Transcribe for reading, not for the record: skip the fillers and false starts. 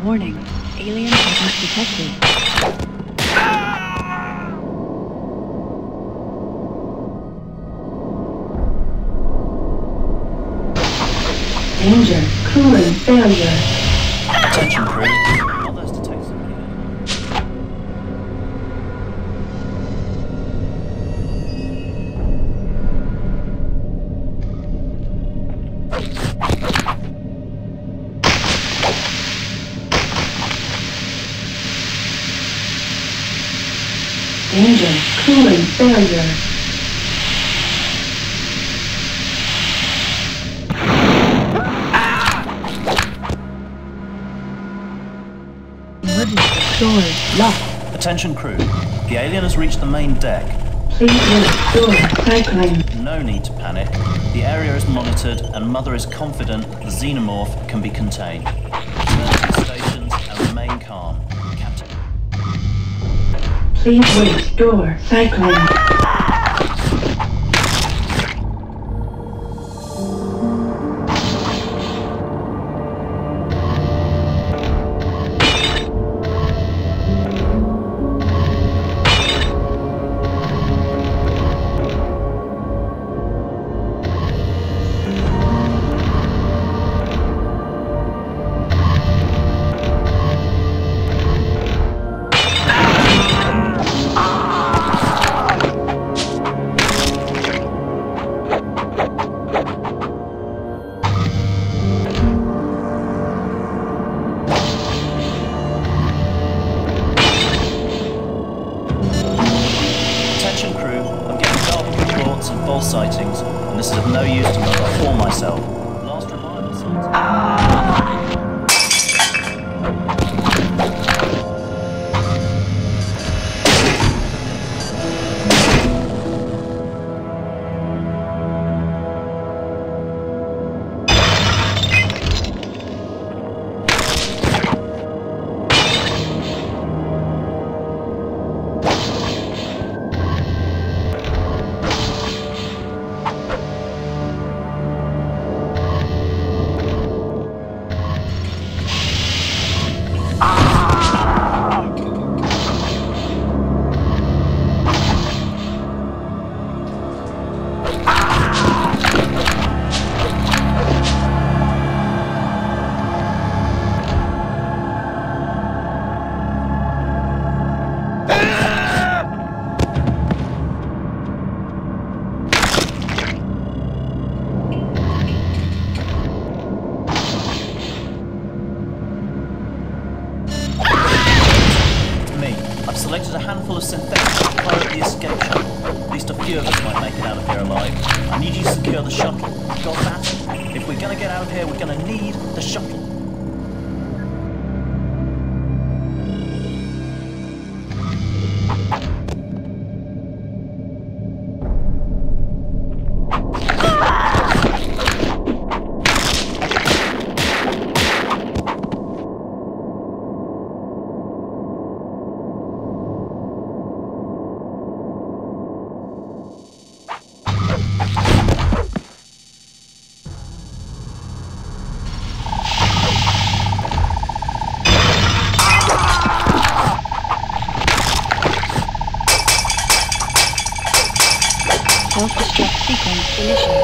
Warning, alien presence detected. Danger, cooling failure. Attention crew, others detect something. Danger, cooling failure. Doors locked. Attention crew, the alien has reached the main deck. Please limit door cycling. No need to panic. The area is monitored and Mother is confident the xenomorph can be contained. Return to stations and remain calm. Captain. Please wait door cycling. Sightings, and this is of no use to Mother or myself. Last reliable sighting. I've selected a handful of synthetics to pilot the escape shuttle. At least a few of us might make it out of here alive. I need you to secure the shuttle. Got that? If we're gonna get out of here, we're gonna need the shuttle. Self-destruct sequence initiated.